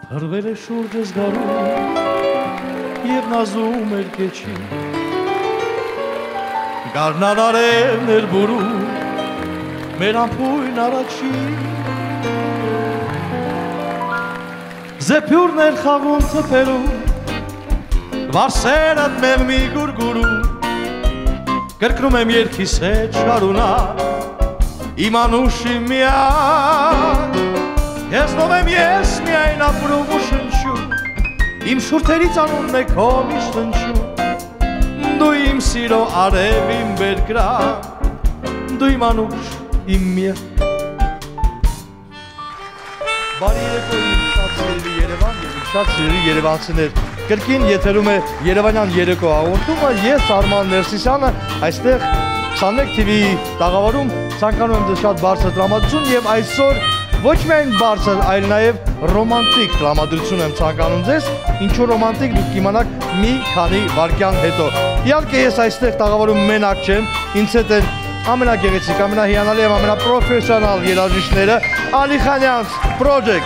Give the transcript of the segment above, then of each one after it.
Հրվել է շուրջս գարուն և նազում էր կեչին Գարնանարեն էր բուրում մեր ամպույն առաջին Զեփյուրն էր խաղում թփերում Վարսերդ մեղմի գուրգուրում Կրկնում եմ երգիս հետ շարունակ Իմ անուշի միակ Եզնով եմ ես միայն ապրում ու շնչում Իմ շուրթերից անունն է քո միշտ հնչում Դու իմ սիրո արև իմ բերկրակ Դու իմ անուշ իմ միակ Բարի երեկո իմ շատ սիրելի Երևան և իմ շատ սիրելի երևանցիներ Կրկին եթերում է Երևանյան երեկո հաղորդումը Ես Արման Ներսիսյանը այստեղ 21 TV-ի տաղավարում ցանկանում եմ ձեզ շատ բարձր տրամադրություն և այսօր ոչ միայն բարձր, այլ նաև ռոմանտիկ տրամադրություն եմ ցանկանում ձեզ Ինչու ռոմանտիկ դուք կիմանաք մի քանի վայրկյան հետո Իհարկե ես այստեղ տաղավարում մենակ չեմ Ինձ հետ են ամենագեղեցիկ, ամենահիանալի և ամենապրոֆեսիոնալ երաժիշտները Ալիխանյանց Project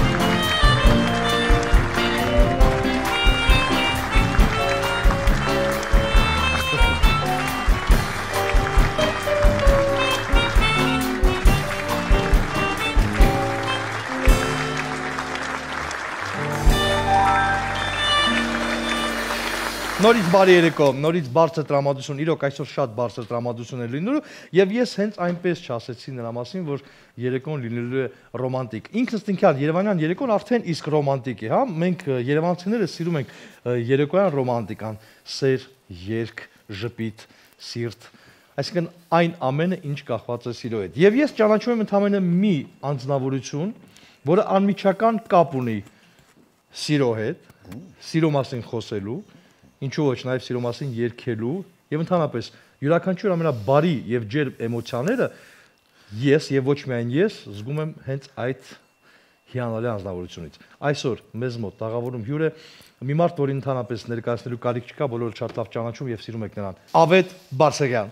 Նորից բարի երեկո, նորից բարձր տրամադրություն, իրոք այսօր շատ բարձր տրամադրություն է լինելու և ես հենց այնպես չասեցի նրա մասին, որ երեկոն լինելու է ռոմանտիկ։ Ինքնս ինքան Երևանյան երեկոն արդեն իսկ ռոմանտիկ է, հա, մենք երևանցիները սիրում ենք երեկոյան ռոմանտիկան, սեր, երգ, ժպիտ, սիրտ, այսինքն այն ամենը, ինչ կախված է սիրո հետ։ Եվ ես ճանաչում եմ ընդամենը մի անձնավորություն, որը անմիջական կապ ունի սիրո հետ, սիրո մասին խոսելու Ինչու ոչ նաև սիրո մասին երգելու և ընդհանրապես յուրաքանչյուր ամենաբարի և ջերմ էմոցիաները ես և ոչ միայն ես զգում եմ հենց այդ հիանալի անձնավորությունից։ Այսօր մեզ մոտ տաղավարում հյուր է մի մարդ, որին ընդհանրապես ներկայացնելու կարիք չկա, բոլորը շատ լավ ճանաչում և սիրում եք նրան։ Ավետ Բարսեղյան։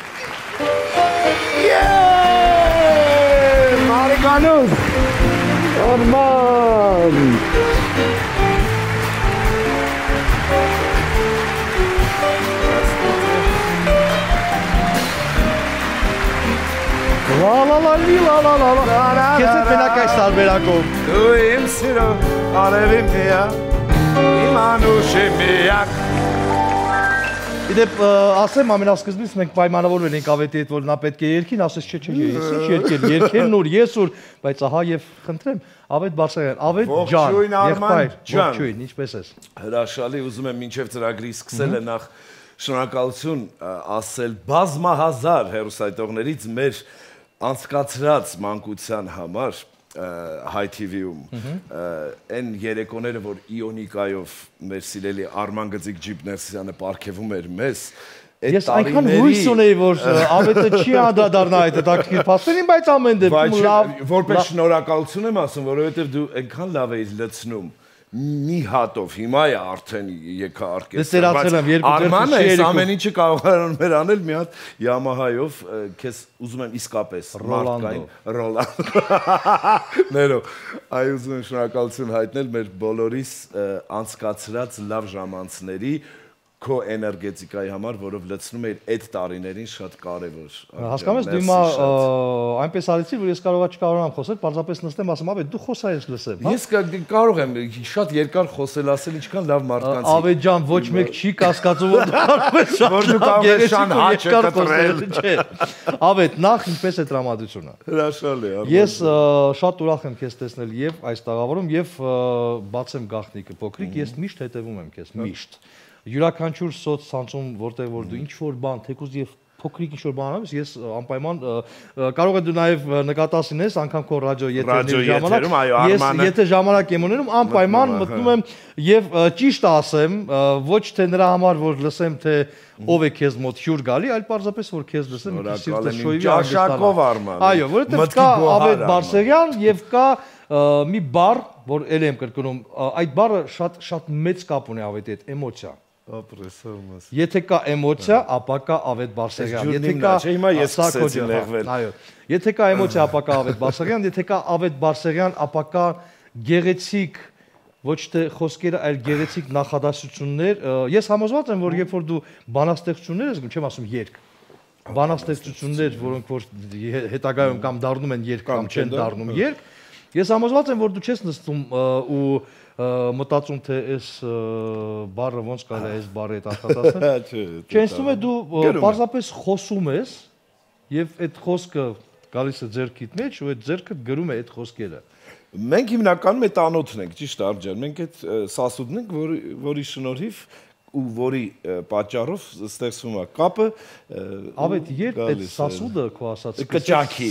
Մարիկանուս, Արման։ Քեզ հետ մենակ այս տարբերակով Դու իմ սիրո արևի միակ, իմ անուշի միակ Իդեպ ասեմ ամենասկզբից մենք պայմանավորվել ենք Ավետի հետ, որ նա պետք է երգին, ասես չէ, ես ինչ երգել, երգելն ուր, ես ուր, բայց ահա և խնդրեմ, Ավետ Բարսեղյան, Ավետ ջան, եղբայր, ողջույն, ինչպես ես։ Հրաշալի, ուզում եմ մինչև ծրագրի սկսելը նախ շնորհակալություն ասել բազմահազար հեռուստատիտողներից մեր անցկացրած մանկության համար Հայ TV-ում այն երեկոները, որ Իոնիկայով մեր սիրելի Արման Գծիկ Ջիպ Ներսիսյանը պարգևում էր մեզ Ես այնքան հույս ունեի, որ Ավետը չի անդրադառնա այդ հետաքրքիր փաստերին, բայց ամեն դեպքում լավ որպես շնորհակալություն եմ ասում, որովհետև դու այնքան լավ էիր լցնում մի հատով, հիմա է արդեն եկա արկես, Արմանը այս ամեն ինչը կարողանում էր անել մի հատ Yamaha-ով, քեզ ուզում եմ իսկապես մարդկային Ռոլանդո, այ ուզում եմ շնորհակալություն հայտնել մեր բոլորիս անցկացրած լավ ժամանցների քո էներգետիկայի համար, որով լցնում էիր այդ տարիներին շատ կարևոր։ Հասկանում ես, դու հիմա այնպես արեցի, որ ես չկարողանամ խոսել, պարզապես նստեմ, ասեմ, Ավետ, դու խոսա ես լսեմ, հա։ Ես կարող եմ շատ երկար խոսել, ասել ինչքան լավ մարդկանց։ Ավետ ջան, ոչ մեկ չի կասկածում, որ դու կարող ես Ավետ, նախ ինչպես է տրամադրությունը։ Հրաշալի է։ Ես շատ ուրախ եմ քեզ տեսնել եւ այս տաղավարում եւ բացեմ գաղտնիքը փոքրիկ, ես միշտ հետևում եմ քեզ, միշտ։ Յուրաքանչյուր սոցցանցում, որտեղ որ դու ինչ-որ բան, թեկուզ եւ փոքրիկ ինչ-որ բան անես, ես անպայման կարող է դու նաեւ նկատած լինես, անգամ քո ռադիո եթերների ժամանակ, ես եթե ժամանակ եմ ունենում, անպայման մտնում եմ եւ ճիշտ ասեմ, ոչ թե նրա համար, որ լսեմ թե ով է քեզ մոտ հյուր գալի, այլ պարզապես որ քեզ լսեմ, սիրտը շոյվի աշակով Արման։ Այո, որովհետեւ կա Ավետ Բարսեղյան եւ կա մի բառ, որ ել եմ կրկնում, այդ բառը շատ մեծ կապ ունի Ավետի հետ, էմոցիա։ Եթե կա էմոցիա, ապա կա Ավետ Բարսեղյան։ Եթե կա էմոցիա, ապա կա Ավետ Բարսեղյան, եթե կա Ավետ Բարսեղյան, ապա կա գեղեցիկ ոչ թե խոսքերը, այլ գեղեցիկ նախադասություններ։ Ես համոզված եմ, որ երբ որ դու բանաստեղծություններ ես, չեմ ասում երգ, բանաստեղծություններ, որոնք որ հետագայում կամ դառնում են երգ կամ չեն դառնում երգ, ես համոզված եմ, որ դու չես նստում ու մտածում թե այս բառը ոնց կարելի է այս բառի հետ արտադրել։ Չենսում է դու պարզապես խոսում ես եւ այդ խոսքը գալիս է ձեռքիդ մեջ ու այդ ձեռքը գրում է այդ խոսքերը։ Մենք հիմնականում այդ անոթն ենք, ճիշտ է Արձան, մենք այդ սասուդն ենք, որի շնորհիվ ու որի պատճառով ստեղծվում է կապը Ավետ երբ այդ սասուդը քո ասած կճակի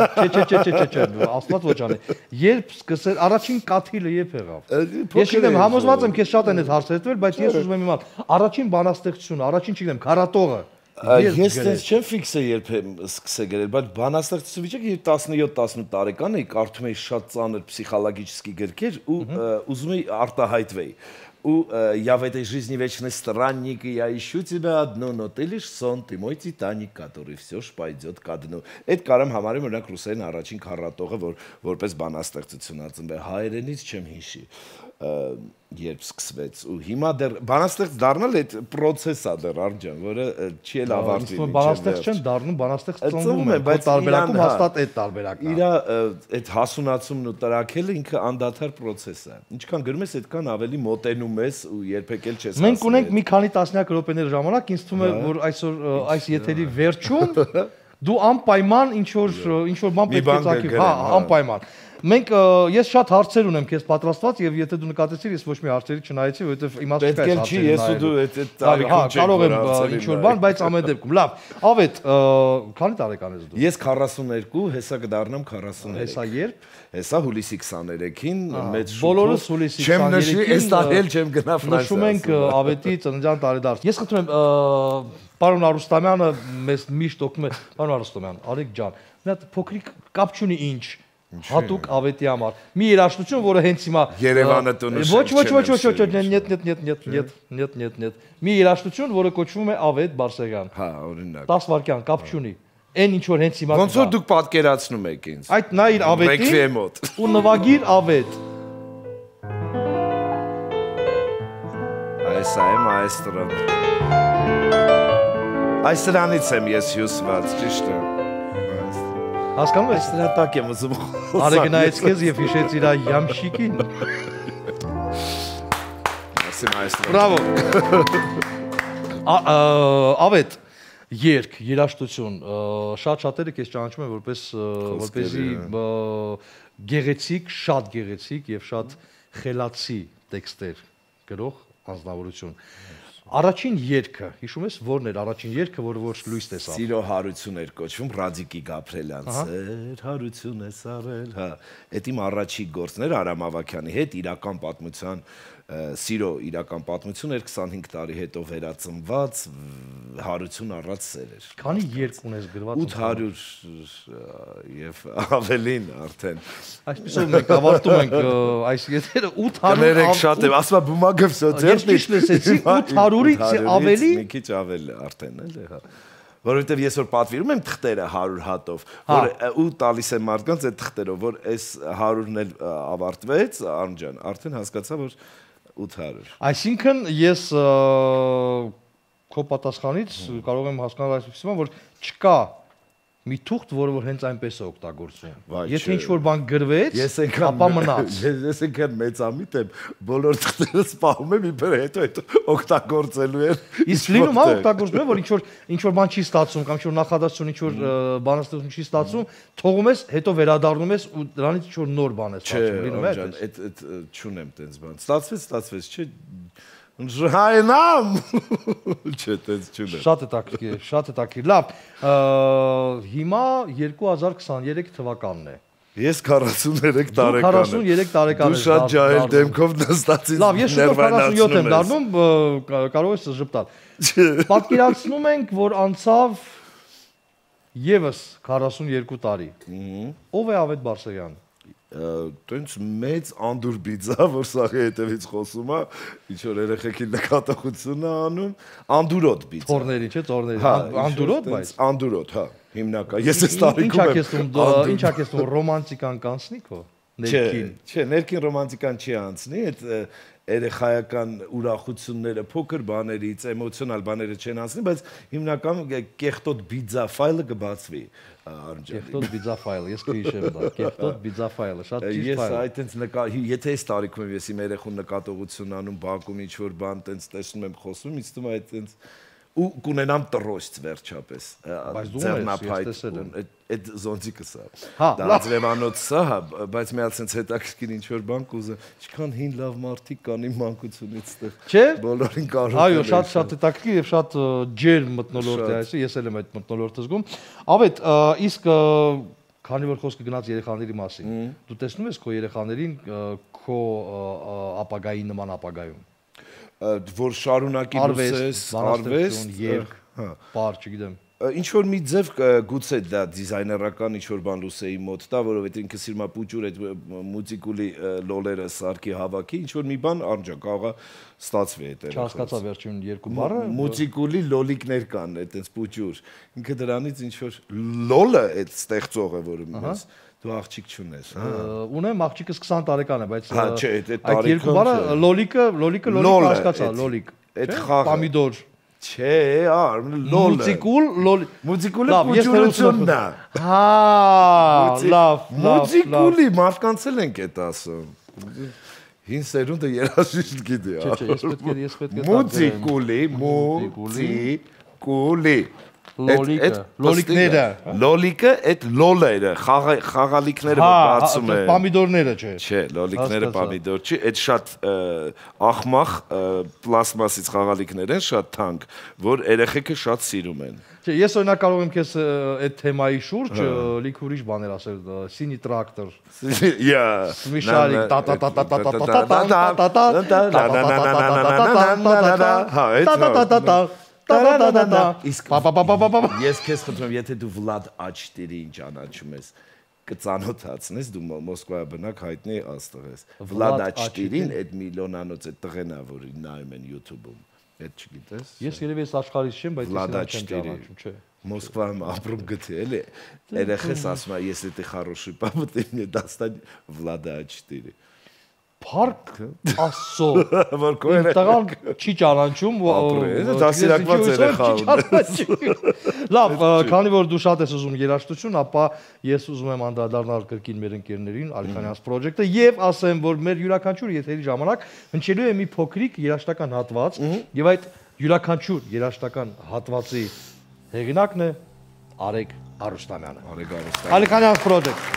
չէ աստված ոչ անի երբ սկսել առաջին կաթիլը երբ եղավ ես չգիտեմ համոզված եմ քեզ շատ են այդ հարցերը տվել բայց ես ուզում եմ իմանալ առաջին բանաստեղծությունը առաջին չգիտեմ քարատողը ես դες չեմ ֆիքսը երբ սկսե գրել բայց բանաստեղծություն վիճակը 17-18 տարեկան էի կարդում էի շատ ծանր психологический գրքեր ու ուզում էի արտահայտվեի У я в этой жизни вечный странник, и я ищу тебя одну, но ты лишь сон, ты мой Титаник, который все ж пойдет ко дну. Այդ կարամ համարեմ օրինակ ռուսերեն առաջին քառատողը, որպես բանաստեղծություն ածնվել հայերենից չեմ հիշի, երբ սկսվեց ու հիմա դեռ բանաստեղծ դառնալ այդ process-ը դեռ Արձան, որը չի էլ ավարտվել։ Բանաստեղծ չեն դառնում, բանաստեղծ ծնվում է, բայց տարբերակում հաստատ այդ տարբերակն է։ Իր այդ հասունացումն ու տրակելը ինքը անդադար process է։ Ինչքան գրում ես, այդքան ավելի մոտենում ես ու երբեք էլ չես հասնում։ Մենք ունենք մի քանի տասնյակ րոպեներ ժամանակ, ինձ թվում է, որ այսօր այս եթերի վերջում դու անպայման ինչ որ բան պետք է ցակի, հա, անպայման։ Մենք ես շատ հարցեր ունեմ քեզ պատրաստված եւ եթե դու նկատեցիր ես ոչ մի հարցերի չնայեցի որովհետեւ իմաստ չկա այս հարցերը։ Ես ու դու այդ տարիքում չենք կարող եմ ինչ որ բան, բայց ամեն դեպքում լավ։ Ավետ, քանի տարեկան ես դու։ Ես 42, հեսա կդառնամ 43։ Հեսա երբ։ Հեսա հուլիսի 23-ին մեծ շուտ։ Բոլորս հուլիսի 23-ին։ Չեմ նշի, այս տարի էլ չեմ գնա Ֆրանսիա։ Նշում ենք Ավետի ծննդյան տարեդարձ։ Ես խնդրում եմ պարոն Արուստամյանը մեզ միշտ օգնում է, պարոն Արուստամյան, Արեգ ջան, մի հատ փոքրիկ կապ չունի ինչ հատուկ Ավետի համար։ Մի երաժշտություն, որը հենց հիմա Երևանը տոնը Ոչ, մի երաժշտություն, որը կոչվում է Ավետ Բարսեղյան։ Հա, օրինակ։ 10 վայրկյան, կապ չունի։ Այն ինչ որ հենց հիմա ոնց որ դուք պատկերացնում եք ինձ։ Այդ նայր Ավետին ու նվագիր Ավետ։ Այս է մայստրոն։ Այս դրանից եմ ես հյուսված, ճիշտ է։ Հասկանում ես, դրա տակ եմ ուզում։ Արեգ նայեց քեզ եւ հիշեց իր յամշիկին։ Merci maestro։ Բրավո։ Ավետ, երգ, երաժշտություն, շատ շատերը քեզ ճանաչում են որպեսզի գեղեցիկ, շատ գեղեցիկ եւ շատ խելացի տեքստեր գրող անձնավորություն։ Առաջին երգը, հիշում ես, որն էր առաջին երգը, որը որ լույս տեսավ։ Սիրո հարություն էր կոչվում Ռադիկի Գաբրելյան։ Սեր հարություն է սարել, հա։ Այդ իմ առաջի գործն էր Արամ Ավագյանի հետ իրական պատմության սիրո իրական պատմություն էր 25 տարի հետո վերածնված հարություն առած սեր էր։ Քանի երգ ունես գրված։ 800 եւ ավելին արդեն։ Այսպեսով մենք ավարտում ենք այս եթերը 800 Ներեք շատ եմ, ասում եմ բումագը всё Ես ճիշտ լսեցի 800-ից ավելի։ Մի քիչ ավել արդեն էլ է, հա։ Որովհետև ես որ պատվիրում եմ թղթերը 100 հատով, որ ու տալիս եմ մարդկանց այդ թղթերով, որ այս 100-ն էլ ավարտվեց, Արմջան, արդեն հասկացա, որ 800։ Այսինքն ես քո պատասխանից կարող եմ հասկանալ այսպեսին, որ չկա մի թուղթ, որը որ հենց այնպես է օգտագործվում։ Եթե ինչ-որ բան գրվեց, ապա մնաց։ Ես այնքան մեծամիտ եմ, բոլոր թղթերը սպահում եմ իբր հետո օգտագործելու են։ Իսկ լինում է օգտագործում եմ, որ ինչ-որ բան չի ստացվում կամ ինչ-որ նախադասություն, ինչ-որ բանաստեղծություն չի ստացվում, թողում ես, հետո վերադառնում ես ու դրանից ինչ-որ նոր բան է ստացվում։ Լինում է այդպես։ Այդ չունեմ տենց բան։ Ստացվեց, չէ։ Ժայնամ։ Չէ, տենց չունեմ։ Շատ է տակիր։ Լավ, հիմա 2023 թվականն է։ Ես 43 տարեկան եմ։ 43 տարեկան եմ։ Դու շատ ջահել դեմքով նստած ինձ։ Լավ, ես շուտով 47 եմ դառնում, կարող ես ժպտալ։ Պատկերացնում ենք, որ անցավ եւս 42 տարի։ Ո՞վ է Ավետ Բարսեղյան։ Տենց մեծ անդուր բիձա, որ սաղի հետևից խոսում է, ինչ որ երեխեքի նկատողություն է անում, անդուրոտ բիձա։ Թորների, չէ, թորների։ Անդուրոտ, բայց անդուրոտ, հա, հիմնական։ Ես այս տարիքում եմ։ Ինչ ա կեսում ռոմանտիկան կանցնի քո։ ներքին։ Չէ, ներքին ռոմանտիկան չի անցնի, այդ երեխայական ուրախությունները, փոքր բաներից, էմոցիոնալ բաները չեն անցնի, բայց հիմնական կեղտոտ բիձա ֆայլը կբացվի Արմջանի։ Կեղտոտ բիձա ֆայլը, ես կհիշեմ դա, կեղտոտ բիձա ֆայլը, շատ ճիշտ Ես ֆայլ։ այտենց եթե այս տարիքում եմ ես իմ երեխուն նկատողություն անում, բակում ինչ-որ բան տենց տեսնում եմ խոսում, ինձ թվում է այտենց ու կունենամ տրոշց վերջապես այդ զոնտիկս է դա ձևանոց սա բայց մի հատ sense հետաքրքիր ինչ որ բան կուզեմ ինչքան հին լավ մարդիկ կան իմ մանկությունից այդտեղ բոլորին կարող այո շատ հետաքրքիր եւ շատ ջերմ մթնոլորտ է այսը ես էլ եմ այդ մթնոլորտը զգում ավետ իսկ քանի որ խոսքը գնաց երեխաների մասին դու տեսնում ես քո երեխաներին քո ապագայի նման ապագայում որ շարունակի լուսես, արվեստ, երգ, պար, չգիտեմ։ Ինչ որ մի ձև գուցե դա դիզայներական ինչ որ բան լուսեի մոտ տա, որովհետև ինքը սիրում է պուճուր այդ մուզիկուլի լոլերը սարքի հավաքի, ինչ որ մի բան անջա կարողա ստացվի այդ երեք։ Չհասկացա վերջին երկու բառը։ Մուզիկուլի լոլիկներ կան, այդպես պուճուր։ Ինքը դրանից ինչ որ լոլը այդ ստեղծողը, որը մեզ դու աղջիկ չունես, հա։ Ունեմ, աղջիկս 20 տարեկան է, բայց հա, չէ, այդ երկու բառը լոլիկը հասկացա, լոլիկ։ Այդ խաղը պամիդոր Չէ, լոլը։ Մուզիկուլը պուճուրությունն է։ Հա, լավ։ Մուզիկուլի մարդկանցել ենք այդ ասում։ Հին սերունդը երաժիշտ գիտի։ Չէ, ես պետք է Մուզիկուլի, լոլիկները։ Լոլիկը այդ լոլերը, խաղալիքները որ բացում է։ Պամիդորները չէ։ Չէ, լոլիկները պամիդոր չի, այդ շատ ախմախ պլաստմասից խաղալիքներ են, շատ թանկ, որ երեխեքը շատ սիրում են։ Չէ, ես օրինակ կարող եմ քեզ այդ թեմայի շուրջ լիք ուրիշ բաներ ասել, սինի տրակտոր։ Смешарик Իսկ ես քեզ խնդրում եմ, եթե դու Վլադ Աչտիրին ճանաչում ես, կծանոթացնես, դու Մոսկվայի բնակ հայտնի աստղ ես։ Վլադ Աչտիրին այդ միլիոնանոց այդ տղեն է, որ նայում են YouTube-ում։ Այդ չգիտես։ Ես երևի այս աշխարհից չեմ, բայց ես չեմ ճանաչում, չէ։ Մոսկվայում ապրում գտի, էլի։ Երեխես ասում է, ես էտի хороший папа, ты мне достань Վլադա Աչտիրի։ Փառք Աստծո։ Որ կոյր տղան չի ճանաչում, դասիրակված երեխա ունի։ Լավ, քանի որ դու շատ ես ուզում երաժշտություն, ապա ես ուզում եմ անդրադառնալ կրկին մեր ընկերներին, Ալիքանյանց պրոջեկտը եւ ասեմ, որ մեր յուրաքանչյուր եթերի ժամանակ հնչելու է մի փոքրիկ երաժշտական հատված եւ այդ յուրաքանչյուր երաժշտական հատվածի հեղինակն է Արեգ Արուստամյանը։ Արեգ Արուստամյան։ Ալիքանյանց պրոջեկտ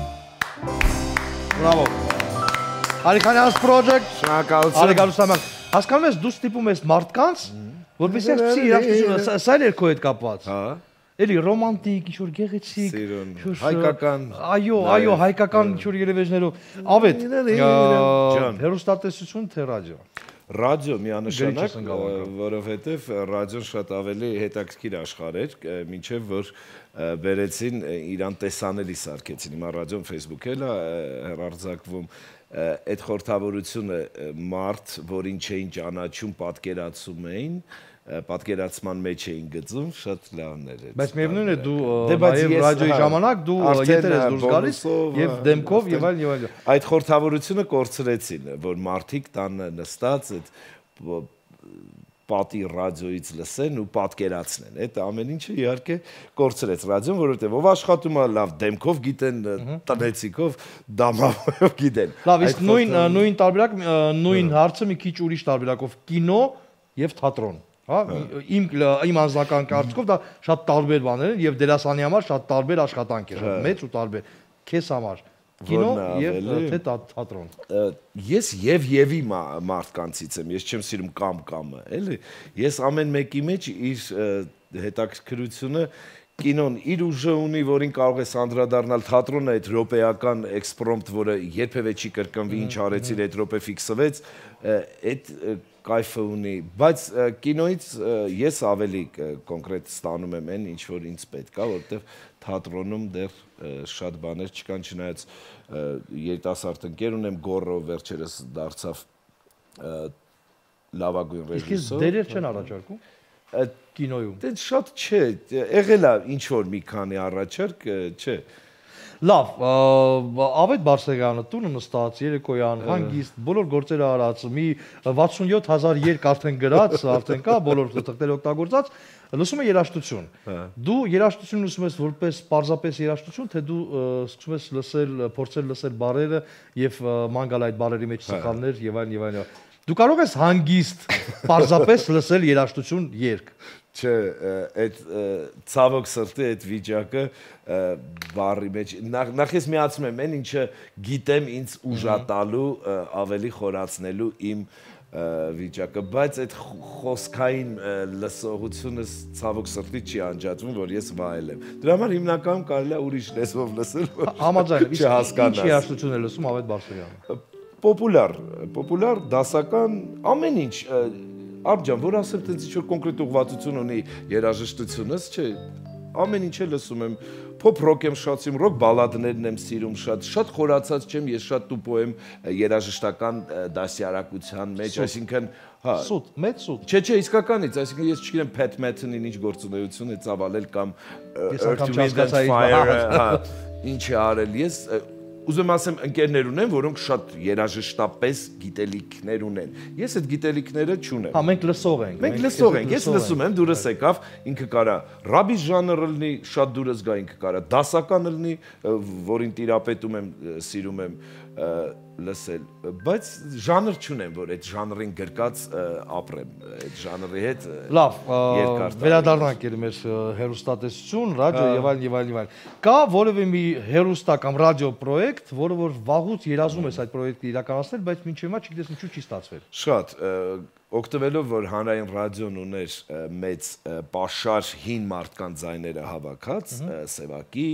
Ալիքանյանց պրոջեկտ, շնորհակալություն։ Արեգ Արուստամյան։ Հասկանում ես, դու ստիպում ես մարդկանց, որպեսզի ասի երաժշտությունը, սա էլ քո հետ կապված։ Հա։ Էլի ռոմանտիկ, ինչ-որ գեղեցիկ, հայկական։ Այո, հայկական ինչ-որ երևեջներով։ Ավետ, հեռուստատեսություն թե ռադիո։ Ռադիո միանշանակ, որովհետև ռադիոն շատ ավելի հետաքրքիր աշխարհ էր, մինչև որ բերեցին իրան տեսանելի սարքեցին։ Հիմա ռադիոն Facebook-էլ է հեռարձակվում, այդ խորհրդավորությունը մարդ, որին չէին ճանաչում, պատկերացում էին, պատկերացման մեջ էին գծում, շատ լավն էր։ Բայց միևնույն է դու նաև ռադիոյի ժամանակ դու եթեր ես դուրս գալիս եւ դեմքով եւ այլն։ Այդ խորհրդավորությունը կորցրեցին, որ մարդիկ տանը նստած այդ պատի ռադիոից լսեն ու պատկերացնեն։ Այդ ամեն ինչը իհարկե կորցրեց ռադիոն, որովհետեւ ով աշխատում է լավ դեմքով գիտեն, տնեցիկով, դամավով գիտեն։ Լավ, իսկ նույն տարբերակ, նույն հարցը մի քիչ ուրիշ տարբերակով կինո եւ թատրոն։ Հա, իմ անձնական կարծիքով դա շատ տարբեր բաներ են եւ դերասանի համար շատ տարբեր աշխատանք է, մեծ ու տարբեր։ Քեզ համար կինո եւ թե թատրոն։ Ես եւի մարդկանցից եմ, ես չեմ սիրում կամ-կամը, էլի։ Ես ամեն մեկի մեջ իր հետաքրքրությունը կինոն իր ուժը ունի, որին կարող ես անդրադառնալ, թատրոնը այդ րոպեական էքսպրոմպտ, որը երբևէ չի կրկնվի, ինչ արեցիր, այդ րոպե ֆիքսվեց, այդ կայֆը ունի, բայց կինոից ես ավելի կոնկրետ ստանում եմ այն, ինչ որ ինձ պետք է, որովհետև թատրոնում դեռ շատ բաներ չկան, չնայած երիտասարդ ընկեր ունեմ, Գոռով վերջերս դարձավ լավագույն ռեժիսոր։ Իսկ դերեր չեն առաջարկում կինոյում։ Դե շատ չէ, եղել է ինչ որ մի քանի առաջարկ, չէ։ Լավ, Ավետ Բարսեղյանը տունը նստած, երեկոյան, հանգիստ, բոլոր գործերը արած, մի 67,000 երկ արդեն գրած, արդեն կա, բոլոր թղթերը օգտագործած, լսում է երաժշտություն։ Դու երաժշտություն լսում ես որպես պարզապես երաժշտություն, թե դու սկսում ես լսել, փորձել լսել բառերը եւ ման գալ այդ բառերի մեջ սխալներ եւ այլն եւ այլն։ Դու կարող ես հանգիստ պարզապես լսել երաժշտություն երկ։ Չէ, այդ ցավոք սրտի այդ վիճակը բառի մեջ նախ ես միացնում եմ այն ինչը գիտեմ ինձ ուժատալու ավելի խորացնելու իմ վիճակը, բայց այդ խոսքային լսողությունը ցավոք սրտի չի անջատվում, որ ես վայելեմ։ Դրա համար հիմնականում կարելի է ուրիշ լեզվով լսել, համաձայն եմ, ինչ երաժշտություն է լսում Ավետ Բարսեղյանը։ Պոպուլար, դասական, ամեն ինչ Աբջան, որ ասեմ տենց ինչ-որ կոնկրետ ուղղվածություն ունի երաժշտությունս, չէ, ամեն ինչ է լսում եմ, փոփ ռոք եմ շատ սիրում, ռոք բալադներն եմ սիրում շատ խորացած չեմ, ես շատ տուպո եմ երաժշտական դասյարակության մեջ, այսինքն, հա, սուտ, մեծ սուտ։ Չէ, իսկականից, այսինքն ես չգիտեմ Pat Metheny-ին ինչ գործունեություն է ծավալել կամ Earth, Wind and Fire, հա, ինչ է արել, ես ուզում ասեմ ընկերներ ունեն, որոնք շատ երաժշտապես գիտելիքներ ունեն։ Ես այդ գիտելիքները չունեմ։ Հա, մենք լսող ենք։ Մենք լսող ենք, ես լսում եմ, դուրս եկավ, ինքը կարա ռաբի ժանրը լինի, շատ դուրս գա, ինքը կարա դասական լինի, որին տիրապետում եմ, սիրում եմ լսել, բայց ժանր չունեմ, որ այդ ժանրին գրկած ապրեմ, այդ ժանրի հետ լավ, վերադառնանք ել մեր հեռուստատեսություն, ռադիո եւ այլն եւ այլն եւ այլն։ Կա որևէ մի հեռուստա կամ ռադիո պրոյեկտ, որը որ վաղուց երազում ես այդ պրոյեկտը իրականացնել, բայց մինչև հիմա չգիտես ինչու չի ստացվել։ Շատ օգտվելով որ հանրային ռադիոն ուներ մեծ պաշար հին մարդկանց ձայները հավաքած, Սևակի,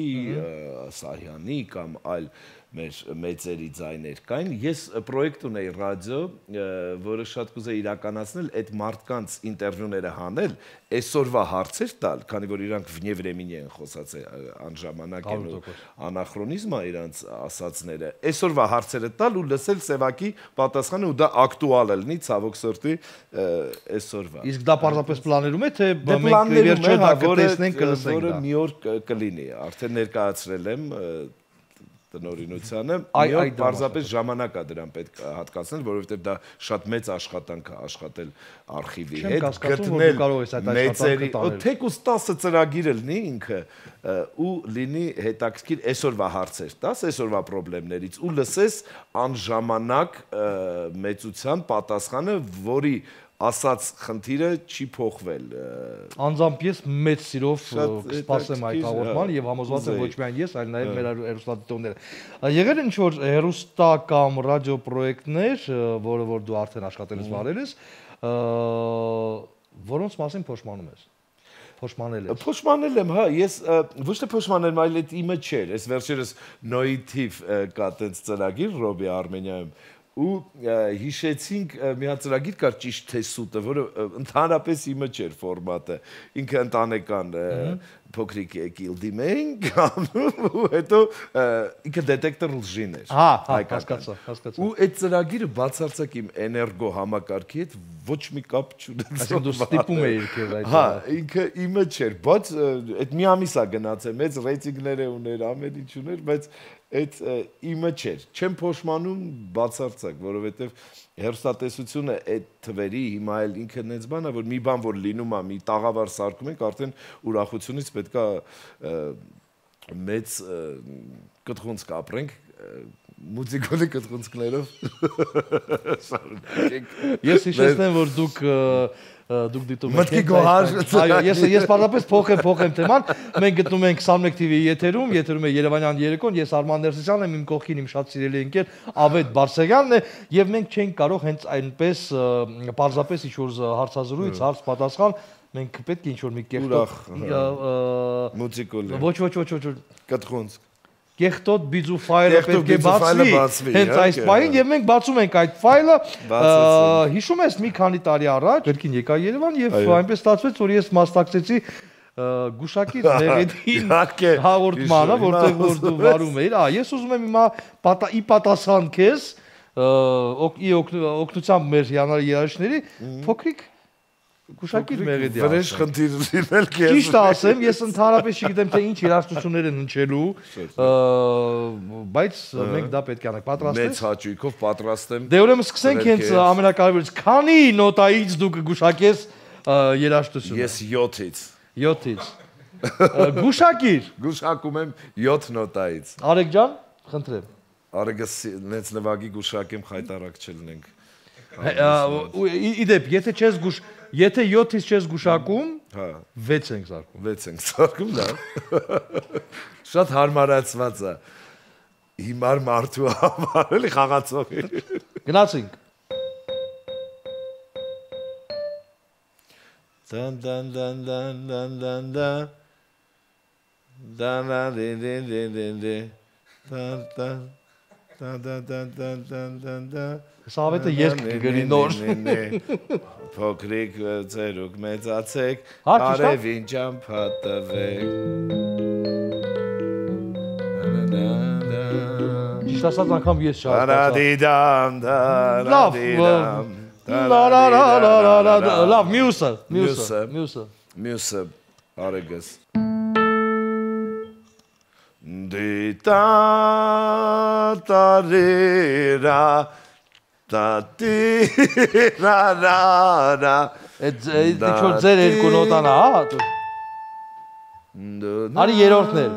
Սահյանի կամ այլ մեր մեծերի ձայներ կային, ես պրոյեկտ ունեի ռադիո, որը շատ կուզեի իրականացնել, այդ մարդկանց ինտերվյուները հանել, այսօրվա հարցեր տալ, քանի որ իրանք վնե վրեմինի են խոսած անժամանակ են ու անախրոնիզմ է իրանց ասածները, այսօրվա հարցերը տալ ու լսել Սևակի պատասխանը ու դա ակտուալ է լինի, ցավոք սրտի այսօրվա։ Իսկ դա պարզապես պլաներում է, թե մենք վերջը դա կտեսնենք, կլսենք դա։ Որը մի օր կլինի, արդեն ներկայացրել եմ տնօրինությանը, պարզապես ժամանակ է դրան պետք հատկացնել, որովհետև դա շատ մեծ աշխատանք է աշխատել արխիվի հետ, գտնել մեծերի, թեկուզ 10 ծրագիր լինի ինքը ու լինի հետաքրքիր այսօրվա հարցեր տաս, այսօրվա պրոբլեմներից ու լսես անժամանակ մեծության պատասխանը, որի ասած խնդիրը չի փոխվել։ Անձամբ ես մեծ սիրով կսպասեմ այդ հաղորդման եւ համոզված եմ ոչ միայն ես, այլ նաեւ մեր հեռուստադիտողները։ Եղել են ինչ-որ հեռուստա կամ ռադիո պրոյեկտներ, որը որ դու արդեն աշխատել ես վարել ես, որոնց մասին փոշմանում ես։ Փոշմանել եմ, հա, ես ոչ թե փոշմանել, այլ այդ իմը չէր։ Այս վերջերս նոյթիվ կա տենց ծրագիր Ռոբի Արմենիայում ու հիշեցինք մի հատ ծրագիր կար ճիշտ թե սուտը, որը ընդհանրապես իմը չէր ֆորմատը։ Ինքը ընտանեկան փոքրիկ գիլդիմ էինք ու հետո ինքը դետեկտոր լժին էր։ Հասկացա։ Ու այդ ծրագիրը բացարձակ իմ էներգո համակարգի հետ ոչ մի կապ չուներ։ Այսինքն դու ստիպում էիր քեզ այդ։ Հա, ինքը իմը չէր, բայց այդ մի ամիս է գնացել, մեծ ռեյտինգներ ուներ, ամեն ինչ ուներ, բայց այդ իմը չէր։ Չեմ փոշմանում բացարձակ, որովհետև հեռուստատեսությունը այդ թվերի հիմա էլ ինքը նենց բան է, որ մի բան որ լինում է, մի տաղավար սարքում ենք, արդեն ուրախությունից պետքա մեծ կտղունց կապրենք, մուզիկոլի կտղունցքներով շարունակենք։ Ես հիշեցնեմ, որ դուք դիտում եք։ Մտքի գոհար։ Այո, ես պարզապես փոխեմ թեման։ Մենք գտնում ենք 21 TV-ի եթերում է Երևանյան երեկոն, ես Արման Ներսիսյանն եմ, իմ կողքին իմ շատ սիրելի ընկեր Ավետ Բարսեղյանն է, եւ մենք չենք կարող հենց այնպես պարզապես ինչ-որ հարցազրույց, հարց-պատասխան, մենք պետք է ինչ-որ մի կեղտոտ մուզիկոլի։ Ոչ, կտղունց կեղտոտ բիզու ֆայլը պետք է բացվի հենց այս պահին եւ մենք բացում ենք այդ ֆայլը հիշում ես մի քանի տարի առաջ կրկին եկա Երևան եւ այնպես ստացվեց որ ես մասնակցեցի գուշակից Մեղեդին հաղորդմանը որտեղ որ դու վարում էիր ես ուզում եմ հիմա ի պատասխան քեզ օգնությամբ մեր երաժիշտների փոքրիկ Գուշակիր Մեղեդի վրեժ խնդիր լինել քեզ։ Ճիշտ ասեմ, ես ընդհանրապես չգիտեմ թե ինչ երաժշտություններ են հնչելու, բայց մենք դա պետք է անենք։ Պատրաստ ես։ Մեծ հաճույքով պատրաստ եմ։ Դե ուրեմն սկսենք հենց ամենակարևորից։ Քանի նոտայից դու կգուշակես երաժշտությունը։ Ես 7-ից։ 7-ից։ Գուշակիր։ Գուշակում եմ 7 նոտայից։ Արեգ ջան, խնդրեմ։ Արեգը նենց նվագի գուշակեմ խայտարակ չլինենք։ Իդեպ, եթե 7-ից չես գուշակում, 6 ենք սարքում։ 6 ենք սարքում, լավ։ Շատ հարմարացված է։ Հիմար մարդու համար, էլի խաղացողի։ Գնացինք։ Դան դան դան դան դան դան դան դան դան դան դան Սավետը երկ կգրի նոր։ Փոքրիկ ծերուկ մեծացեք, արևին ճամփատվեք։ Ճիշտ ասած անգամ ես շատ լավ, մյուսը Արեգս Դիտա տարերա Տատիրարարա Այդ ինչ-որ ձեր երկու նոտան է, հա? Արի երորդներ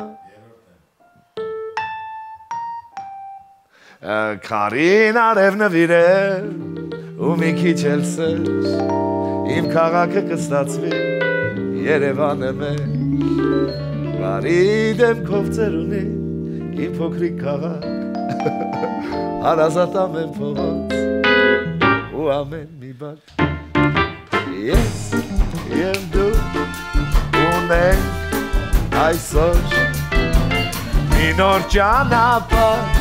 Քարին արև նվիրել ու մի քիչ էլ սեր Իմ քաղաքը կստացվի Երևանը մեր Բարի դեմքով ծեր ունի իմ փոքրիկ քաղաք Հարազատ ամեն փողոց ու ամեն մի բան Ես և դու ունենք այսօր մի նոր ճանապարհ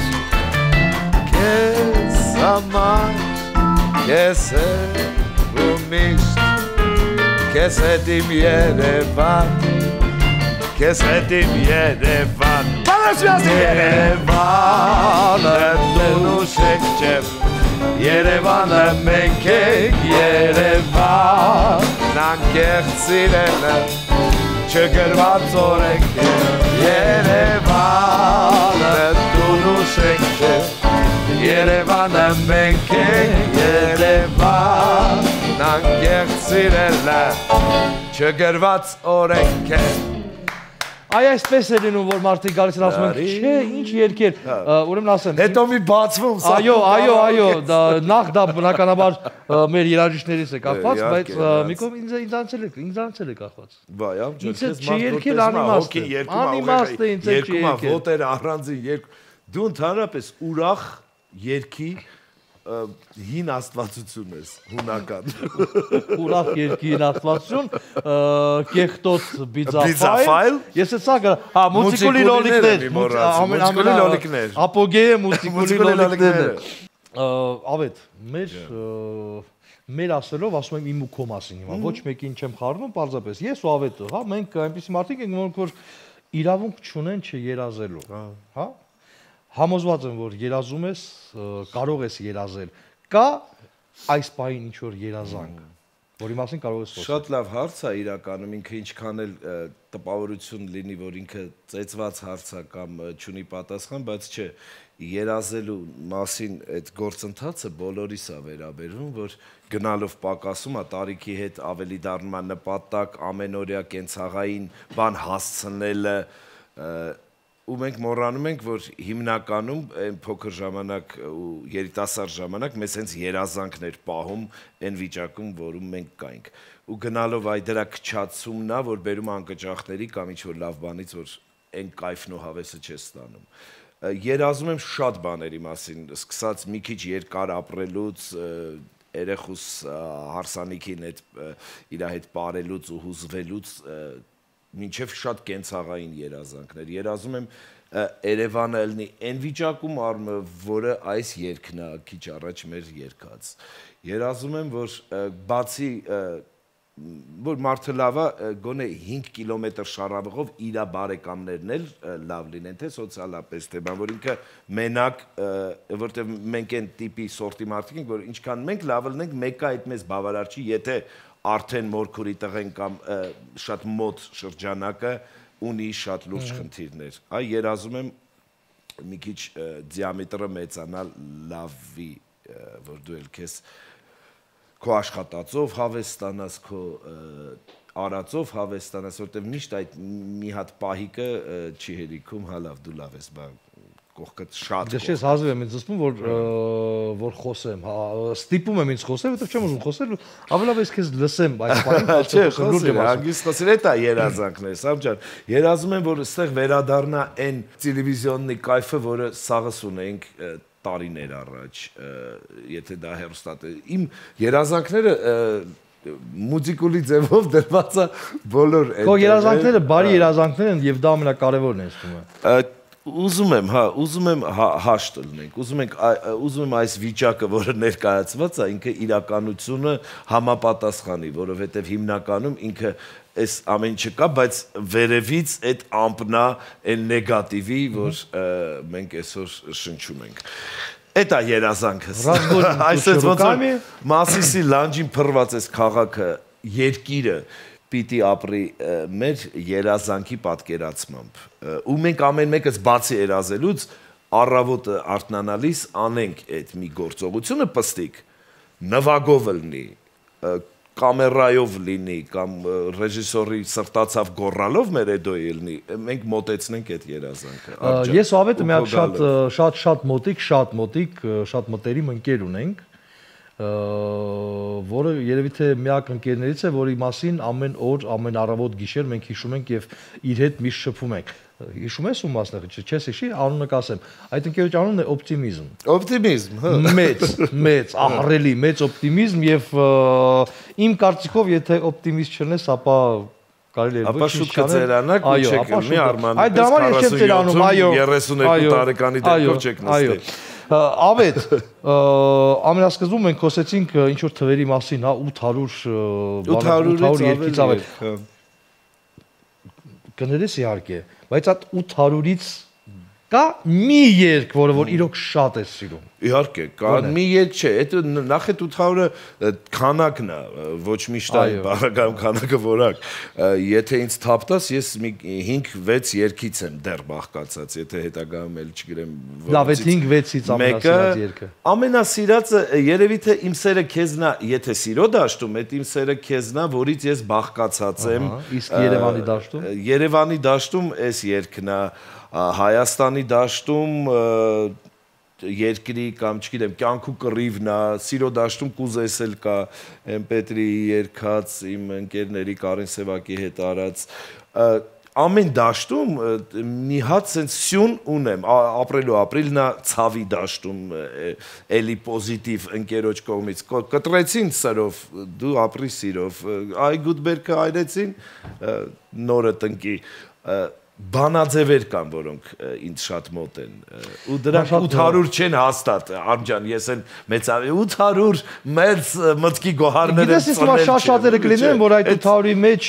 Քեզ համար քեզ հետ ու միշտ քեզ հետ իմ Երևան Քեզ հետ իմ Երևան Երևանը դու շեք չեմ Երևանը մենք ենք Երևան Անկեղծ սիրելը չգրված օրենք Երևանը դու շեք չեմ Երևանը մենք ենք Երևան Անկեղծ սիրելը չգրված օրենք Այ այսպես է լինում, որ մարդիկ գալիս են ասում են, չէ, ինչ երկեր, ուրեմն ասեմ։ Հետո մի բացվում, այո, նախ դա բնականաբար մեր երաժիշտներից է կախված, բայց մի կողմ ինձանից էլ է կախված։ Բայ, ինձ չերքել անիմաստ է ինձ երկում ոտերը առանձին երկ դու ընդհանրապես ուրախ երքի հին աստվածություն ես հունական ուրախ երկի հին աստվածություն կեղտոց բիձաֆայլ ես էսա հա մուցիկուլի լոլիկներ ապոգեյը մուցիկուլի լոլիկները ավետ մեր ասելով ասում եմ իմ ու քո մասին հիմա ոչ մեկին չեմ խառնում պարզապես ես ու ավետը հա մենք այնպեսի մարդիկ ենք որոնք որ իրավունք չունեն չերազելու հա Համոզված եմ, որ երազում ես, կարող ես երազել, կա այս պահին ինչ-որ երազանք, որի մասին կարող ես խոսել։ Շատ լավ հարց է իրականում, ինքը ինչքան էլ տպավորություն լինի, որ ինքը ծեծված հարց է կամ չունի պատասխան, բայց չէ, երազելու մասին այդ գործընթացը բոլորիս է վերաբերվում, որ գնալով պակասում է, տարիքի հետ ավելի դառնում է նպատակ, ամենօրյա կենցաղային բան հասցնելը ու մենք մոռանում ենք, որ հիմնականում այն փոքր ժամանակ ու երիտասարդ ժամանակ մեզ հենց երազանքներ պահում այն վիճակում, որում մենք կայինք։ Ու գնալով այդ դրա քչացումն է, որ բերում անկճախների կամ ինչ-որ լավ բանից, որ այն կայֆն ու հավեսը չես ստանում։ Երազում եմ շատ բաների մասին, սկսած մի քիչ երկար ապրելուց, երեխուս հարսանիքին իր հետ ապրելուց ու հուզվելուց մինչև շատ կենցաղային երազանքներ։ Երազում եմ Երևանը լինի այն վիճակում արմը, որը այս երգն է քիչ առաջ մեր երգած։ Երազում եմ, որ բացի որ մարդը լավ է, գոնե 5 կիլոմետր շարավղով իր բարեկամներն էլ լավ լինեն, թե սոցիալապես, թե բան, որ ինքը մենակ, որտեղ մենք այն տիպի սորտի մարդիկ ենք, որ ինչքան մենք լավ լինենք, մեկը այդ մեզ բավարար չի, եթե արդեն մորքուրի տղեն կամ շատ մոտ շրջանակը ունի շատ լուրջ խնդիրներ։ Այ երազում եմ մի քիչ դիամետրը մեծանալ լավի, որ դու էլ քեզ քո աշխատածով հավես ստանաս, քո արածով հավես ստանաս, որտեղ միշտ այդ մի հատ պահիկը չի հերիքում, հա լավ, դու լավ ես, բան կողքդ շատ Դե ես հազիվ եմ ինձ զսպում, որ խոսեմ, ստիպում եմ ինձ խոսել, որտեղ չեմ ուզում խոսել, ավելի ես քեզ լսեմ այս բանին, չէ, խոսել, հանգիստ խոսել, դա երազանքն է, Սամջան։ Երազում եմ, որ այստեղ վերադառնա այն տելևիզիոնի կայֆը, որը սաղս ունենք տարիներ առաջ, եթե դա հեռուստատ է։ Իմ երազանքները մուզիկուլի ձևով դրված է բոլոր այդ։ Քո երազանքները բարի երազանքներ են եւ դա ամենակարևորն է, ասում եմ։ Ուզում եմ հաշտ լինենք, ուզում եմ այս վիճակը, որը ներկայացված է, ինքը իրականությունը համապատասխանի, որովհետև հիմնականում ինքը այս ամեն ինչը կա, բայց վերևից այդ ամպնա այն նեգատիվի, որ մենք այսօր շնչում ենք։ Էդ է երազանքս։ Այսպես ոնց որ Մասիսի լանջին փռված այս քաղաքը, երկիրը պիտի ապրի մեր երազանքի պատկերացմամբ։ Ու մենք ամեն մեկս բացի երազելուց առավոտը արթնանալիս անենք այդ մի գործողությունը պստիկ, նվագով լինի, կամերայով լինի կամ ռեժիսորի սրտացավ գոռալով մեր էդոյի լինի, մենք մոտեցնենք այդ երազանքը։ Ես ու ավետը մի հատ շատ մտերիմ ընկեր ունենք, որը երևի թե միակ ընկերներից է, որի մասին ամեն օր, ամեն առավոտ գիշեր մենք հիշում ենք եւ իր հետ միշտ շփվում ենք։ Հիշում ես ում մասն է, չես հիշի, անունը կասեմ։ Այդ ընկերոջ անունն է օպտիմիզմ։ Օպտիմիզմ, հա։ Մեծ, ահռելի մեծ օպտիմիզմ եւ իմ կարծիքով, եթե օպտիմիստ չնես, ապա կարելի է ապա շուտ կծերանաք ու չեք մի արման։ Այդ դամար ես չեմ ծերանում, այո։ 32 տարեկանի դեպքով չեք նստել։ Ավետ, ամենասկզբում մենք խոսեցինք ինչ-որ թվերի մասին, հա, 800 երկից ավետ։ Կներես իհարկե, բայց այդ 800-ից Կա մի երգ, որը որ իրոք շատ ես սիրում։ Իհարկե, կա մի երգ չէ, այդ նախ այդ 800-ը քանակն է, ոչ միշտ այն բառակայում քանակը որակ։ Եթե ինձ թափ տաս, ես մի 5-6 երգից եմ դեռ բաղկացած, եթե հետագայում էլ չգիտեմ Լավ, այդ 5-6-ից ամենասիրած երգը։ Ամենասիրածը երևի թե իմ սերը քեզնա, եթե սիրո դաշտում, այդ իմ սերը քեզնա, որից ես բաղկացած եմ։ Իսկ Երևանի դաշտում։ Երևանի դաշտում այս երգն է, Հայաստանի դաշտում երկրի կամ չգիտեմ կյանքու կռիվն է, սիրո դաշտում կուզես էլ կա Պետրի երգած իմ ընկերների Կարեն Սևակի հետ արած ամեն դաշտում մի հատ sense սյուն ունեմ ապրելու ապրիլն է ցավի դաշտում էլի պոզիտիվ ընկերոջ կողմից կտրեցին սրով դու ապրի սիրով այ գուտբերգը այրեցին նորը տնկի բանաձևեր կան, որոնք ինձ շատ մոտ են ու դրանք 800 չեն հաստատ Արմջան, ես էլ մեծ 800 մեծ մտքի գոհարներ եմ ծնել։ Գիտես, շատ-շատերը կլինեն, որ այդ 800-ի մեջ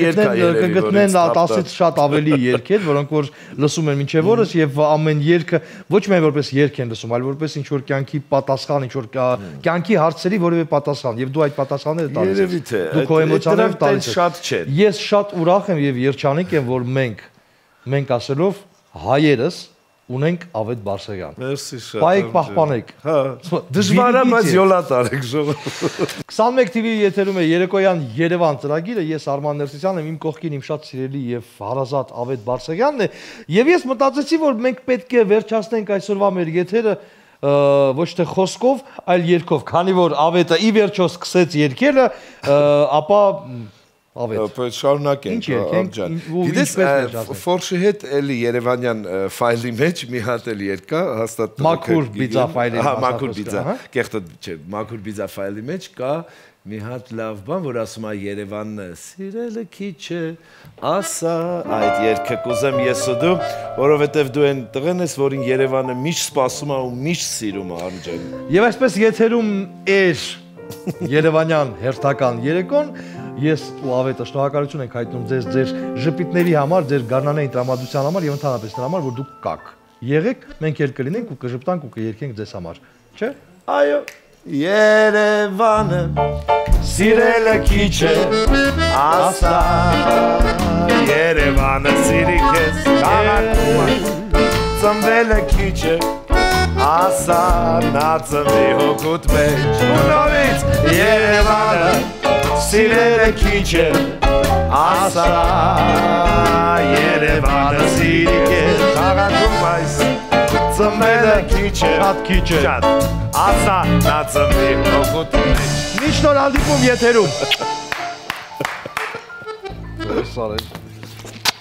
կգտնեն 10-ից շատ ավելի երգեր, որոնք որ լսում են մինչև օրս եւ ամեն երգը ոչ միայն որպես երգ են լսում, այլ որպես ինչ որ կյանքի պատասխան, ինչ որ կյանքի հարցերի որևէ պատասխան եւ դու այդ պատասխանները տալիս ես։ Դու քո էմոցիաներով տալիս ես։ Շատ չէ։ Ես շատ ուրախ եմ եւ երջանիկ եմ, որ մենք ասելով հայերս ունենք Ավետ Բարսեղյան։ Մերսի շատ։ Պայեք պահպանեք։ Հա։ Դժվար է, բայց յոլա տարեք ժողով։ 21 TV-ի եթերում է Երեկոյան Երևան ծրագիրը, ես Արման Ներսիսյանն եմ, իմ կողքին իմ շատ սիրելի եւ հարազատ Ավետ Բարսեղյանն է, եւ ես մտածեցի, որ մենք պետք է վերջացնենք այսօրվա մեր եթերը ոչ թե խոսքով, այլ երգով, քանի որ Ավետը ի վերջո սկսեց երգելը, ապա Ավետ։ Շարունակենք Արմջան։ Գիտես, Ֆորշի հետ էլի Երևանյան ֆայլի մեջ մի հատ էլ երգ կա, հաստատ Մաքուր բիձա ֆայլի։ Հա, Մաքուր բիձա։ Կեղտոտ չէ, Մաքուր բիձա ֆայլի մեջ կա մի հատ լավ բան, որ ասում է Երևանը սիրելը քիչ է, ասա այդ երգը կուզեմ ես ու դու, որովհետև դու այն տղեն ես, որին Երևանը միշտ սպասում է ու միշտ սիրում է Արմջան։ Եվ այսպես եթերում էր Երևանյան հերթական երեկոն, ես ու Ավետը շնորհակալություն ենք հայտնում ձեր ժպիտների համար, ձեր գարնանային տրամադրության համար եւ ընդհանրապես նրա համար, որ դուք կաք։ Եղեք, մենք էլ կլինենք ու կժպտանք ու կերկենք ձեզ համար, չէ՞։ Այո, Երևանը սիրելը քիչ է, ասա Երևանը սիրի քեզ, ծնվելը քիչ է, ասա նա ծնվի հոգուտ մեջ, ու նորից Երևանը սիրելը քիչ է, ասա Երևանը սիրի քեզ, քաղաքում այս ծնվելը քիչ է, շատ քիչ է, ասա նա ծնվի հոգուտ մեջ։ Մի շնորհ հանդիպում եթերում։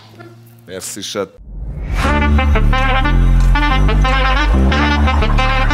Մերսի շատ։